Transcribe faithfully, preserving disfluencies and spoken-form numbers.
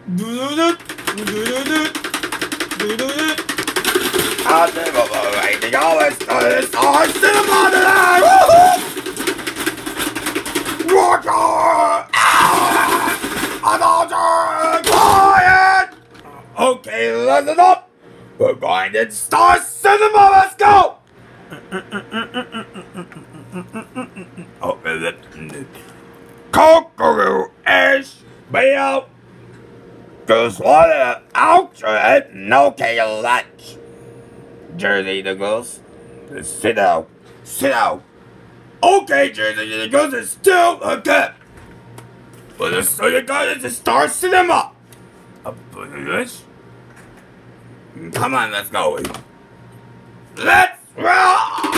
I think I'm waiting always to the Star Cinema tonight! Woohoo! Roger! Another quiet! Okay, listen up! We're going to Star Cinema, let's go! Oh, is it? Kokoru-ish, be out! Just wanted out and okay lunch. Jersey the girls, sit down, sit down. Okay, Jersey the girls is still a cat. But the studio guys is Star Cinema. Up for this. Come on, let's go. Let's roll!